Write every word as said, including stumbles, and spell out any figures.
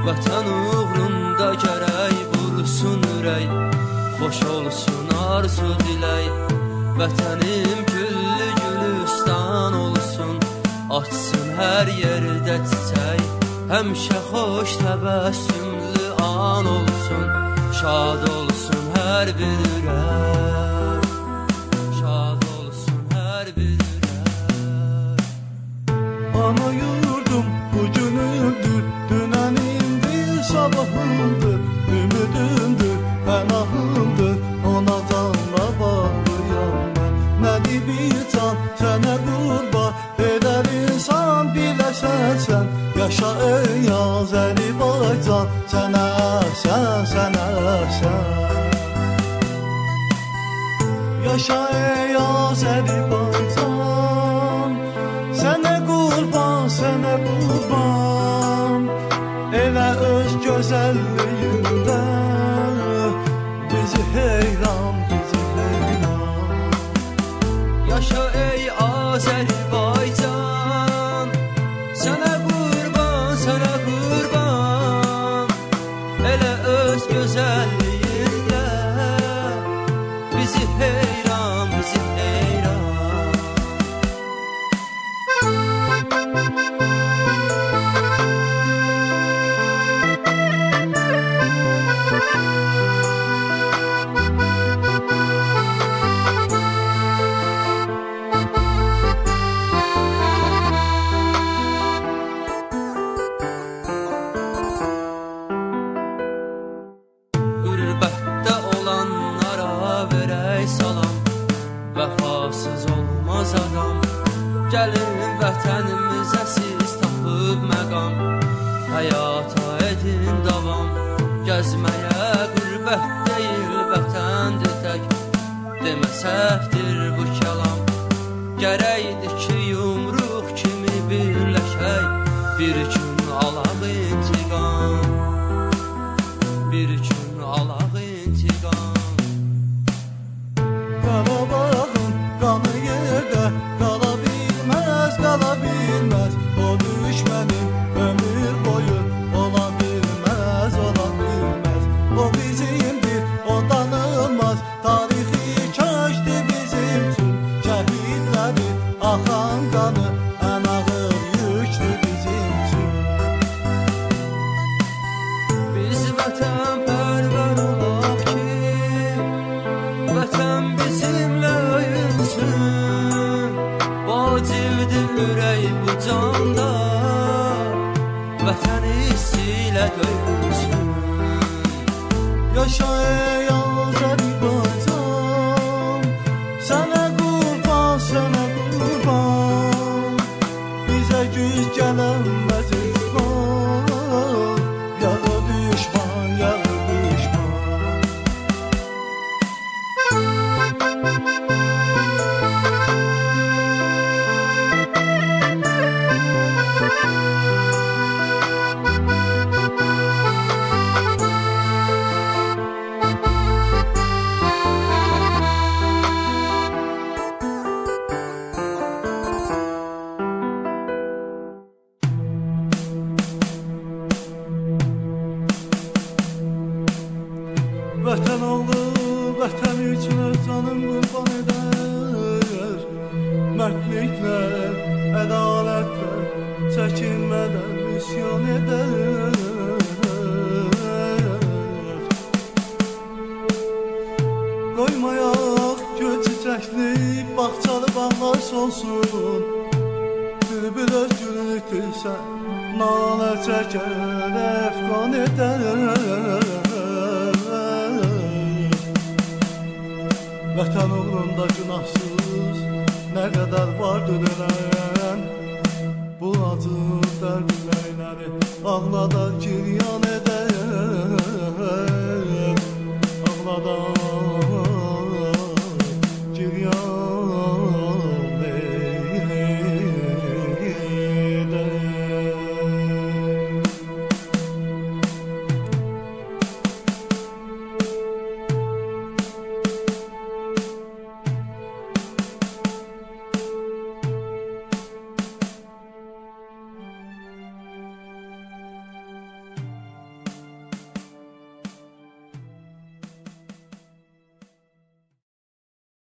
Vətən uğrunda gərək vursun ürək, xoş olsun arzu dilək. Vətənim güllü gülüstan olsun, açsın hər yerdə çiçək. Həmişə xoş təbəssümlü an olsun, şad olsun hər bir ürək, şad olsun hər bir ürək. Ana yurdum bugünümdür, dünənimdir, sabahımdır, ümidimdir, pənahımdır, ona canla bağlıyam mən. Nədir bir can, sənə qurban, edər insan biləsən sən. Yaşa ey Azərbaycan, sənə sən, sənə sən. Yaşa ey Azərbaycan, sənə qurban, sənə qurban. Elə öz gözəlliyində bizi heyran, bizi heyran. Yaşa ey Azərbaycan, sənə qurban, sənə qurban. Elə öz gözəlliyində bizi heyran, bizi heyran. Qürbətdə olanlara verək salam, vəfasız olmaz adam. Gəlin vətənimizə siz tapıb məqam, həyata edin davam. Gəzməyə qürbət deyil vətəndir tək, demə səhvdir bu kəlam. Gərəkdir ki yumruq kimi birləşək, bir gün alaq intiqam, bir gün alaq intiqam. Qarabağın qanı yerdə qala bilməz, qala bilməz. O düşmənin ömür boyu ola bilməz, ola bilməz. O bizimdir, o danılmaz, tarixi köşdü bizim üçün. Şəhidlərin axan qanı ən ağır yüktür bizim üçün. Biz vətənpərvər olaq ki, vətən bizimlə öyünsün. Vacibdir ürək bu canda, vətən hissilə döyülsün. Yaşa ey Azərbaycan, sənə qurban, sənə qurban. Bizə güc gələnməz izban, yağı düşman, yağı düşman. Vətən oğlu, vətən üçün öz canım qurban edər. Mərdliklə, ədalətlə, çəkinmədən üsyan edər. Qoymayaq gül çiçəkli, bağçalı bağlar solsun. Bülbül öz gülünü itirsən, nalə çəkər, əfqan edər. Vətən uğrunda günahsız nə qədər vardır ölən. Bu acı dərd ürəkləri ağladar, giryan edər.